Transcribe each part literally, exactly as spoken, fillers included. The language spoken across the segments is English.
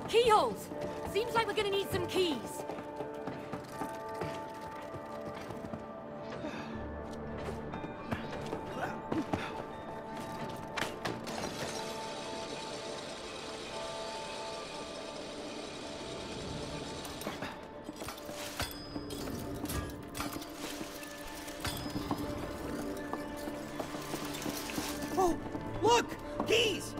Keyholes! Seems like we're gonna need some keys. Oh, look! Keys!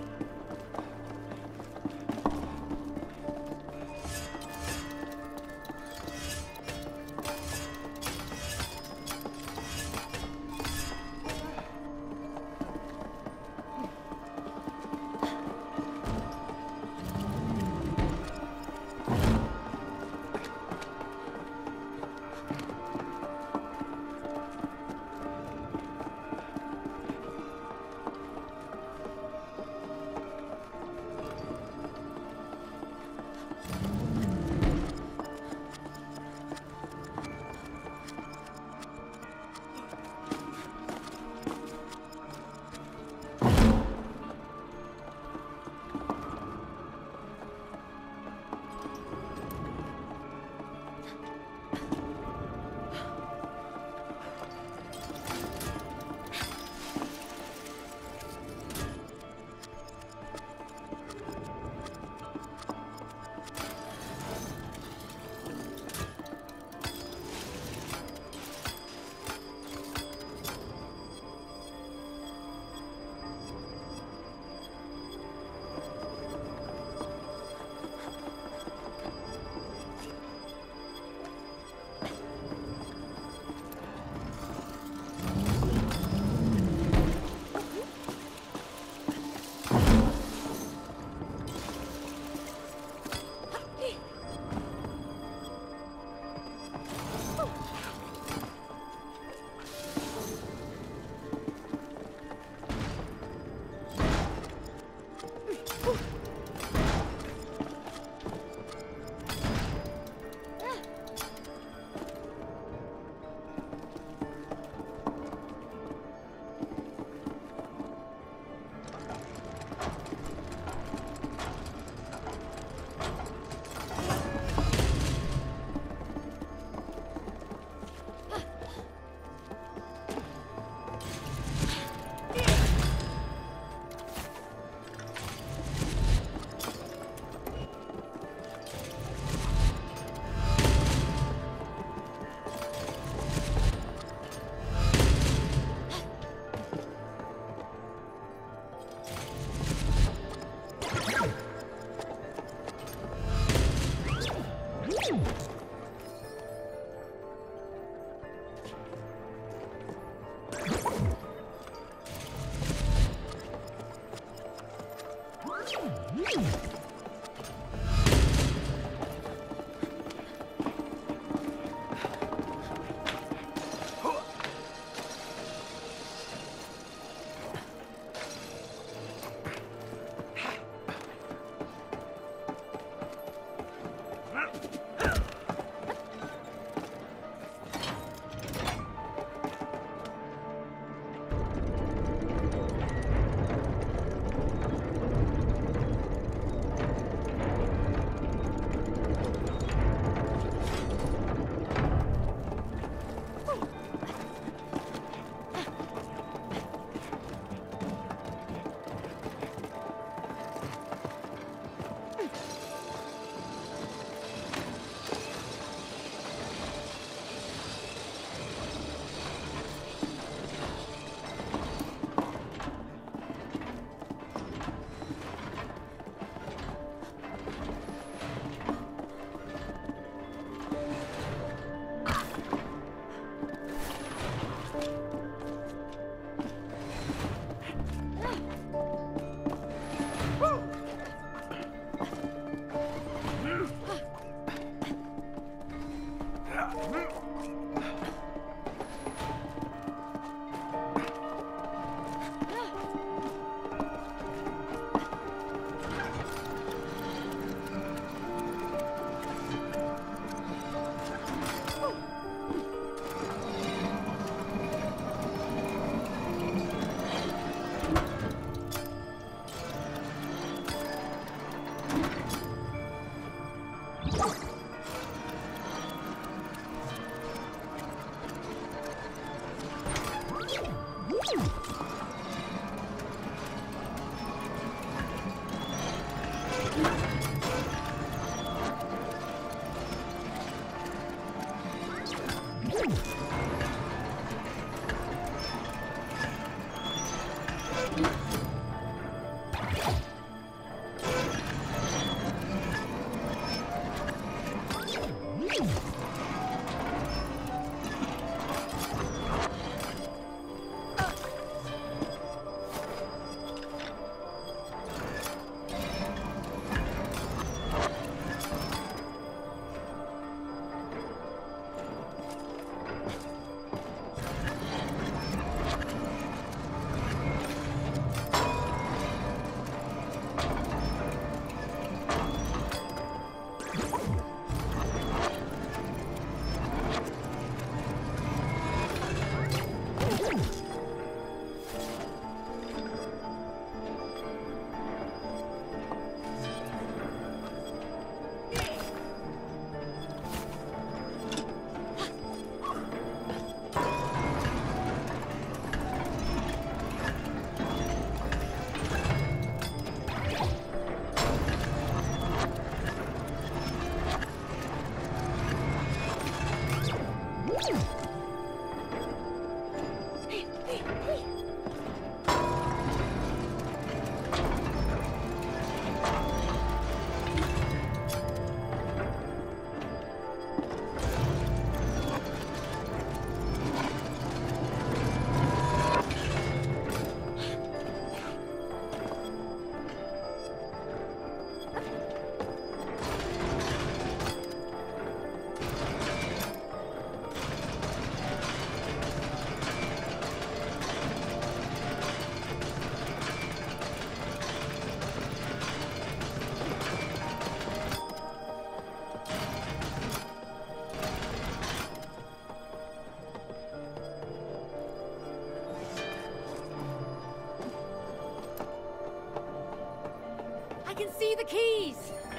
I can see the keys!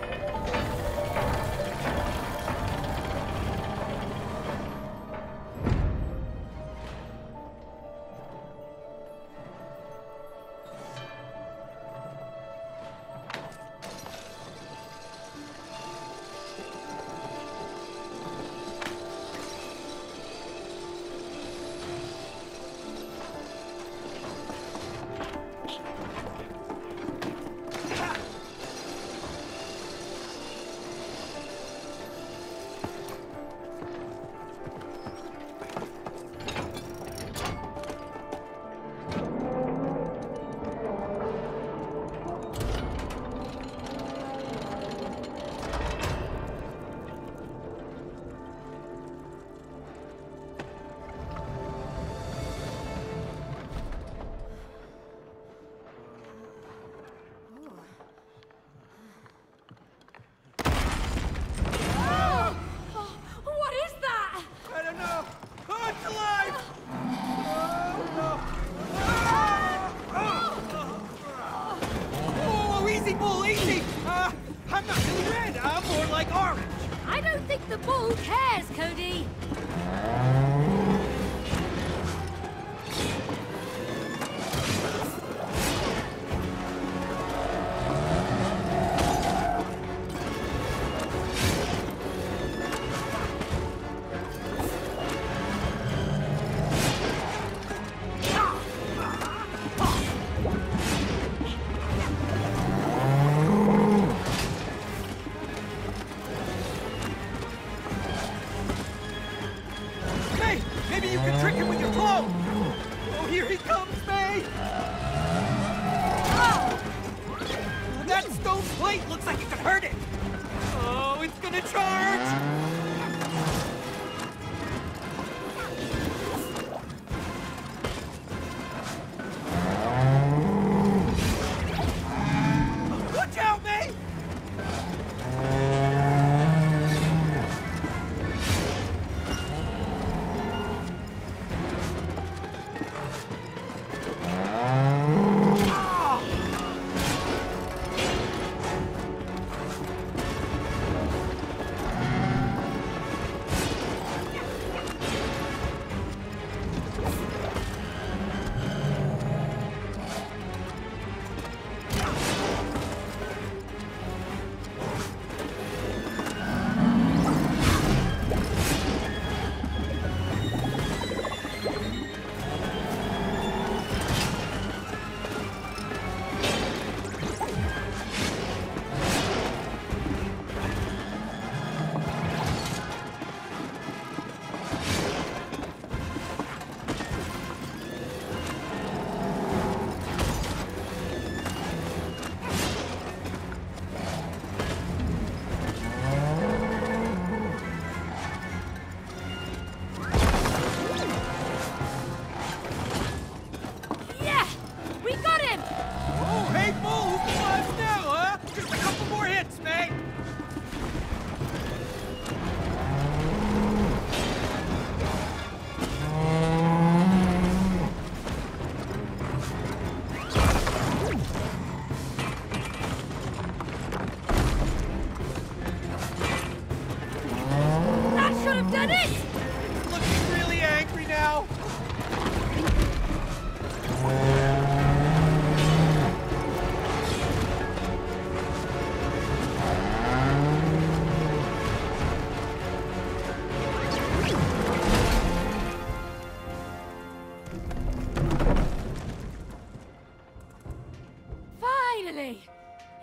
The bull cares, Cody!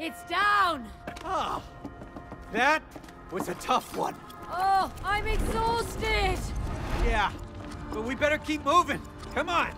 It's down! Oh, that was a tough one. Oh, I'm exhausted! Yeah, but we better keep moving. Come on.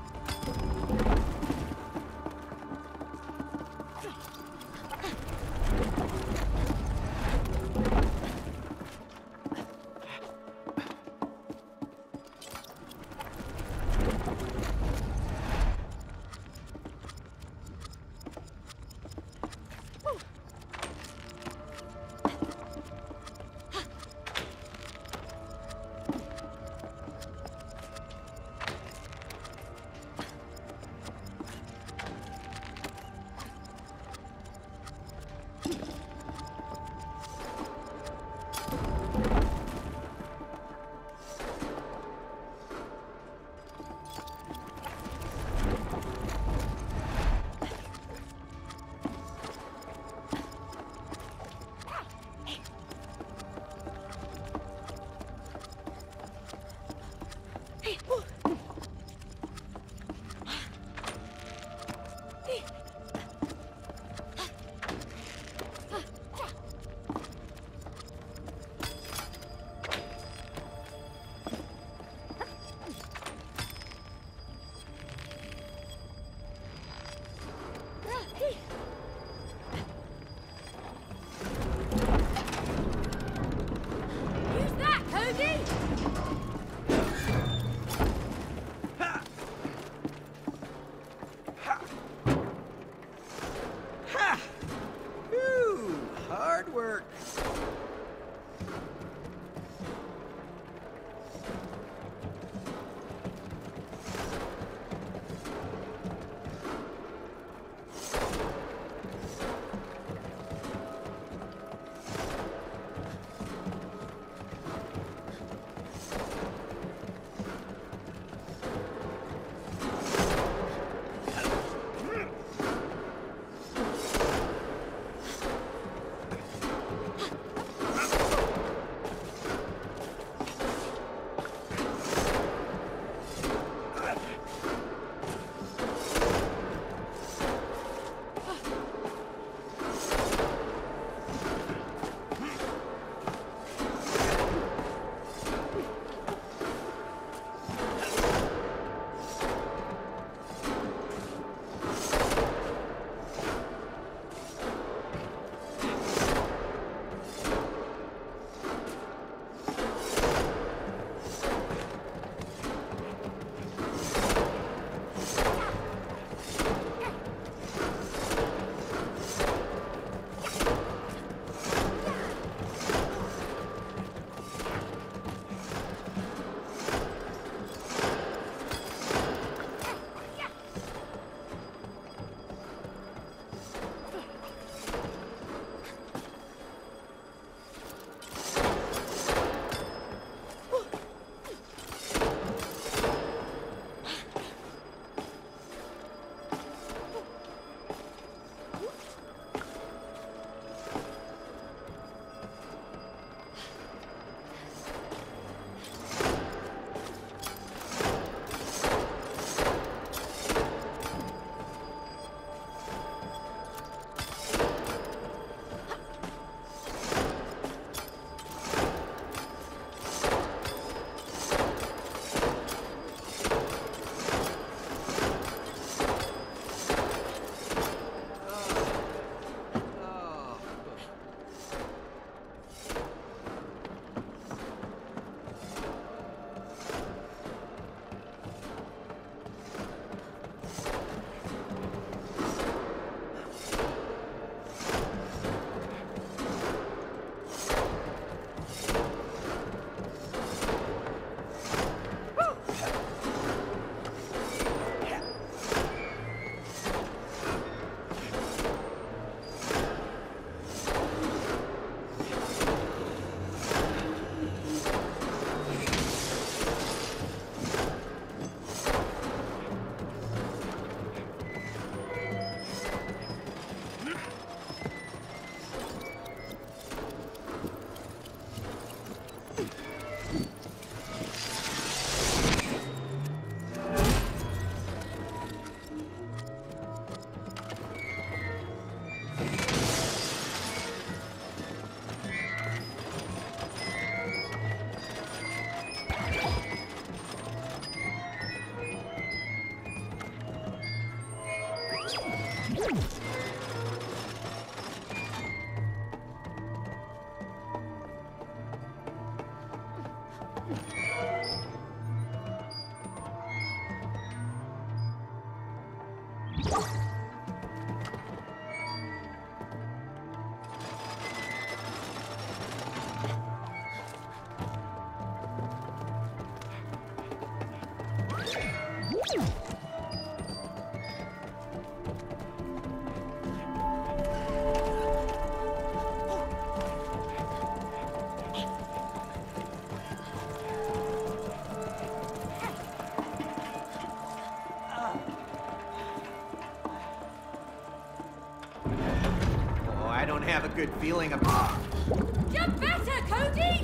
Have a good feeling about it. You're better, Cody!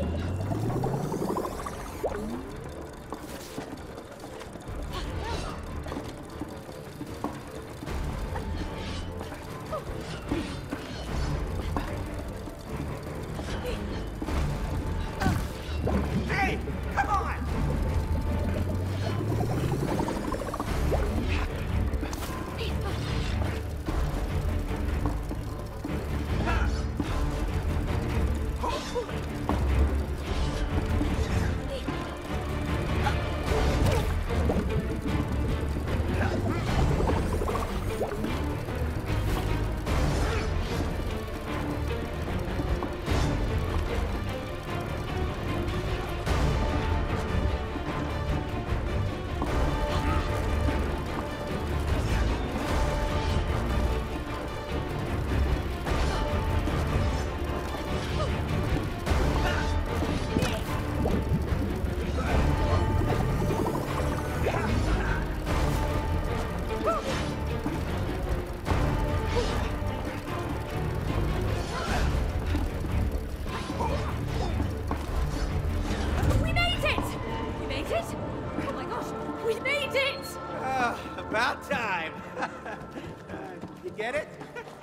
Hey, come on! About time. uh, you get it?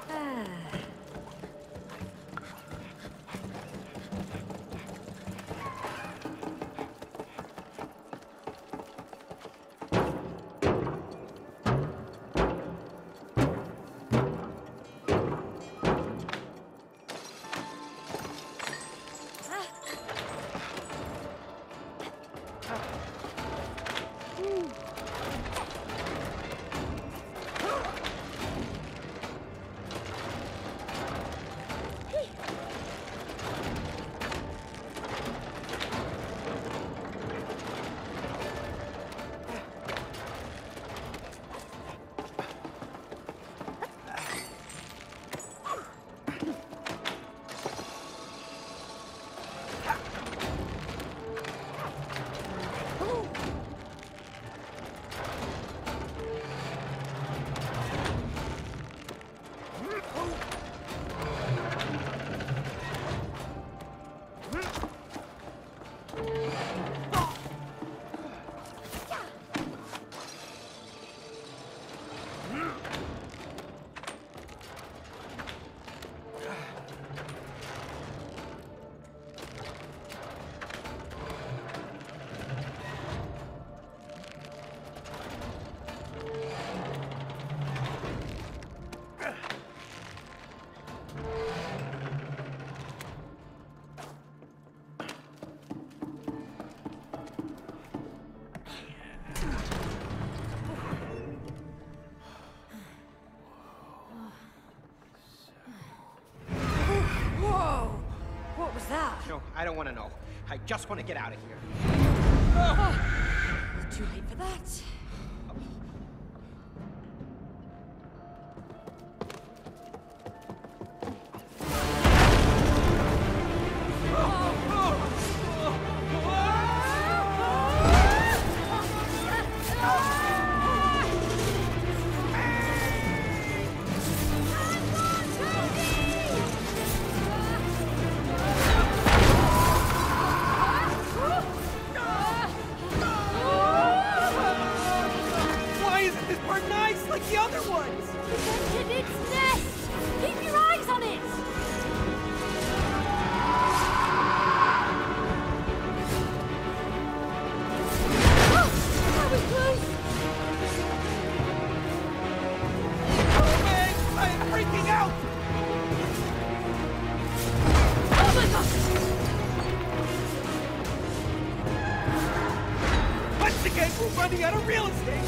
No, I don't want to know. I just want to get out of here. Oh, too late for that. We're running out of real estate!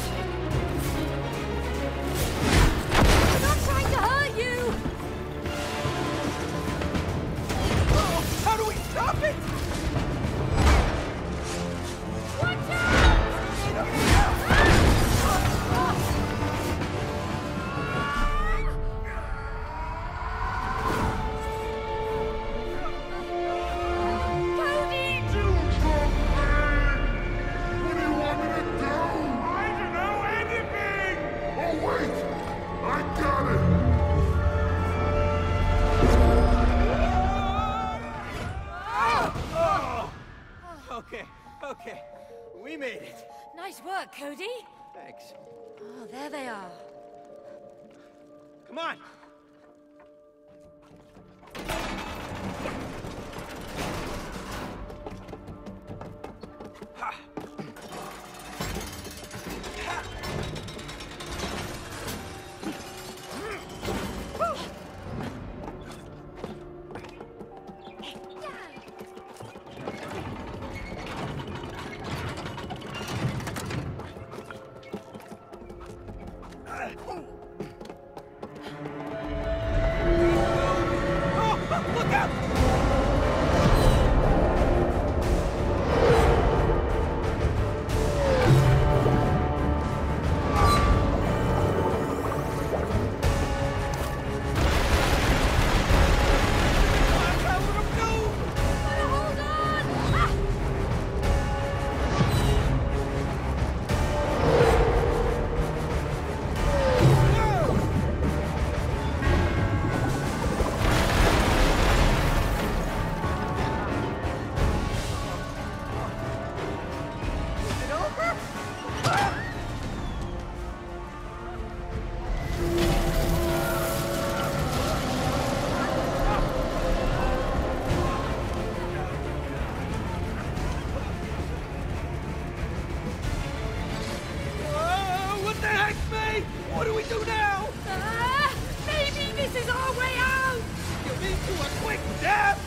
I'm not trying to hurt you! Oh, how do we stop it? Watch out! Cody! What do you want me to do? I don't know anything! Oh wait! I got it! Oh. Okay, okay. We made it. Nice work, Cody. Thanks. Oh, there they are. Come on. Ha. Ha. Oh, look out! Hold on! Ah! Oh, what the heck, May? What do we do now? Ah! Maybe this is our way out! You mean to a quick death?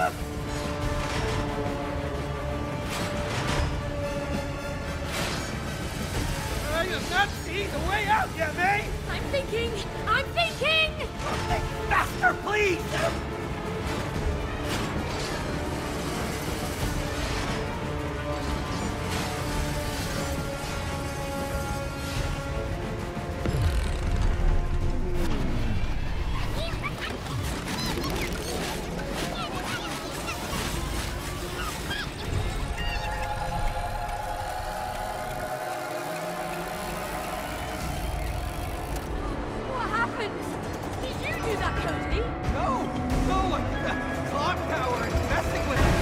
I am not seeing the way out yet, May! I'm thinking! I'm thinking! Think faster, please! What happened? Did you do that, Cody? No! No! Like that clock tower is messing with us!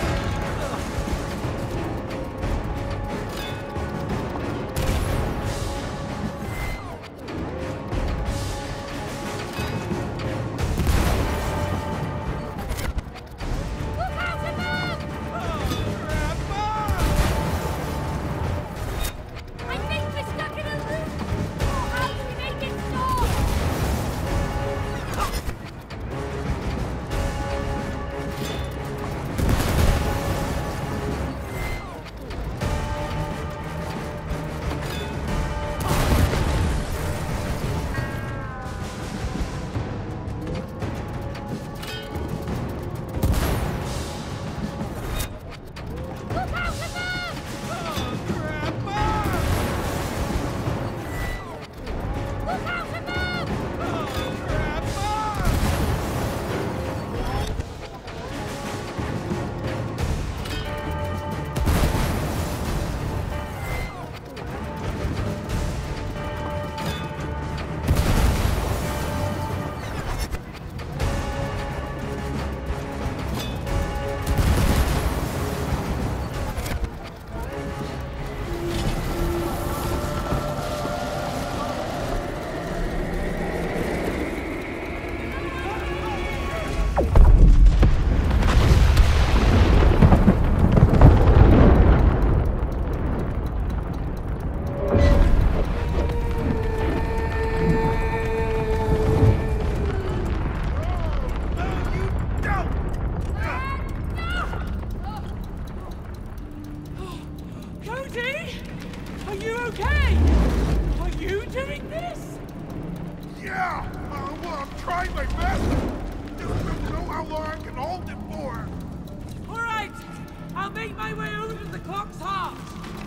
Look out above! Oh, crap! Ah! I think we're stuck in a loop! How do we make it stop? Are you okay? Are you doing this? Yeah! Uh, well, I'm trying my best. Just don't know how long I can hold it for. All right. I'll make my way over to the clock's heart.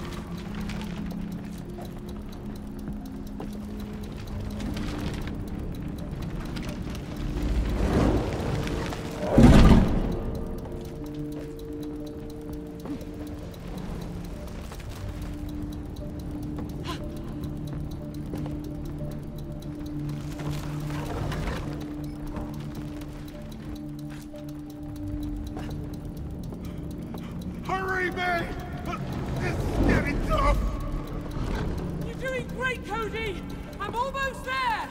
Hurry, May! This is getting tough! You're doing great, Cody. I'm almost there.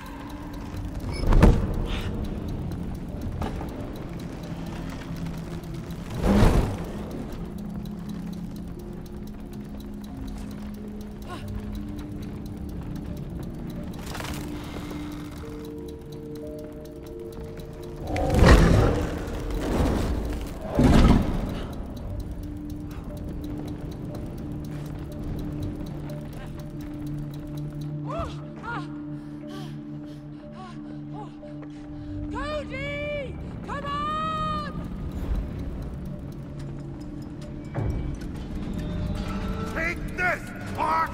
Cody! Come on! Take this, Hawk!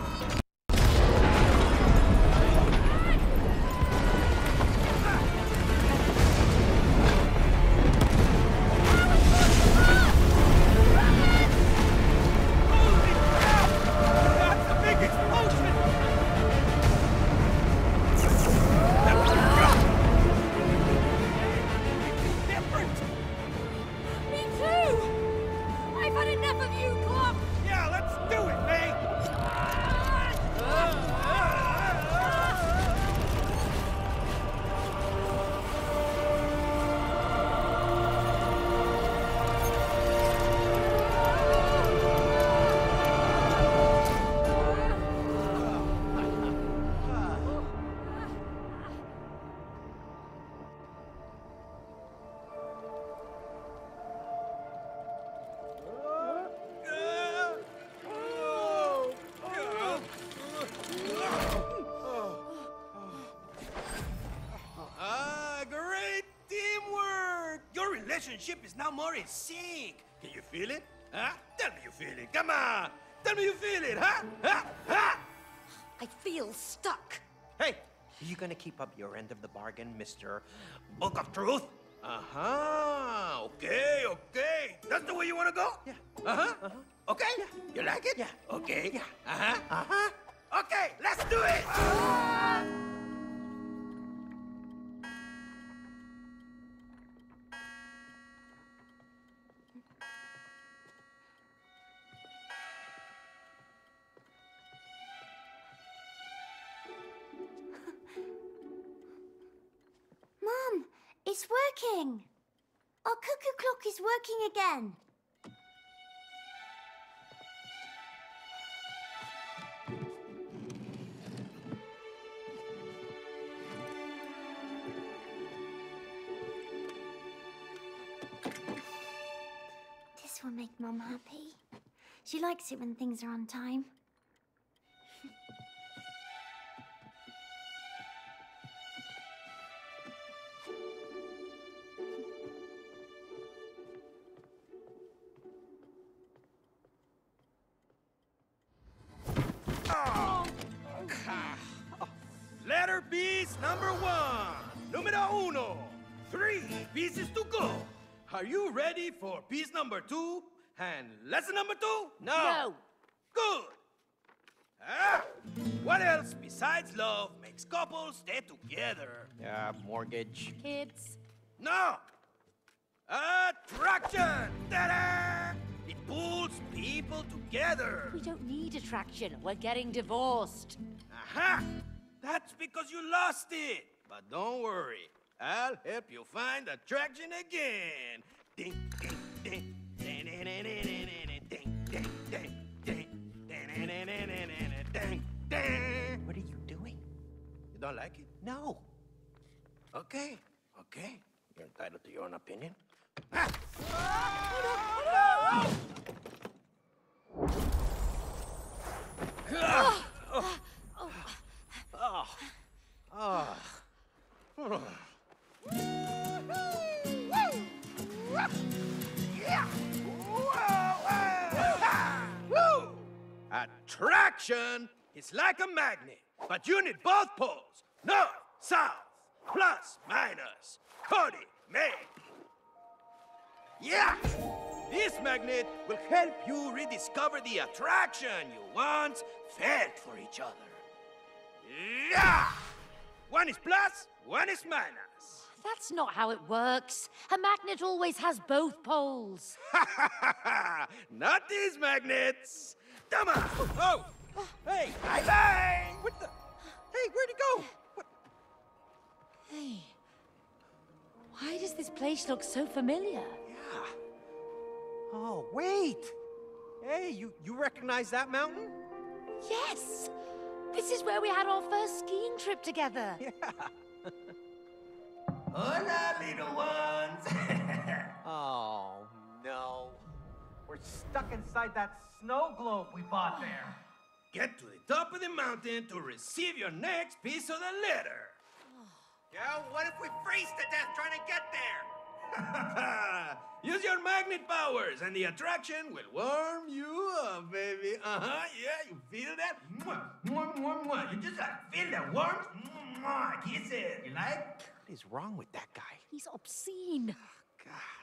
Holy crap! That's a big explosion! Different! Me too! I've had enough of you, clock! Yeah, let's do it, May! Ah, great teamwork! Your relationship is now more in sync. Can you feel it? Huh? Tell me you feel it. Come on! Tell me you feel it, huh? Huh? Huh? I feel stuck. Hey, are you gonna keep up your end of the bargain, Mister Book of Truth? Uh-huh. Okay, okay. That's the way you wanna go? Yeah. Uh-huh. Uh-huh. Okay? Yeah. You like it? Yeah. Okay. Yeah. Uh-huh. Uh-huh. Okay, let's do it! Mom, it's working. Our cuckoo clock is working again. This will make Mom happy. She likes it when things are on time. Letter piece number one. Numero uno. Three pieces to go. Are you ready for piece number two? And lesson number two? No. Good. Ah, what else besides love makes couples stay together? Yeah, mortgage. Kids. No. Attraction. Ta-da! It pulls people together. We don't need attraction. We're getting divorced. Aha! That's because you lost it. But don't worry. I'll help you find attraction again. Ding, ding, ding. Ding, ding, ding, ding, ding, ding, ding, ding, ding, ding, ding, ding. What are you doing? You don't like it? No. Okay, okay. You're entitled to your own opinion. Ah! attraction is like a magnet, but you need both poles. North, south, plus, minus. Cody, May. Yeah! This magnet will help you rediscover the attraction you once felt for each other. Yeah! One is plus, one is minus. That's not how it works. A magnet always has both poles. Ha ha ha ha! Not these magnets! Come on! Oh! Hey! Bye-bye! What the? Hey, where'd he go? What? Hey, why does this place look so familiar? Yeah. Oh, wait! Hey, you, you recognize that mountain? Yes! This is where we had our first skiing trip together. Yeah. Hola, little ones! Oh, no. We're stuck inside that snow globe we bought there. Get to the top of the mountain to receive your next piece of the letter. Yeah, what if we freeze to death trying to get there? Use your magnet powers, and the attraction will warm you up, baby. Uh-huh, yeah, you feel that? Mwah, mwah, mwah, mwah. You just like feel that warmth? Mwah, kiss it. You like? What is wrong with that guy? He's obscene. God.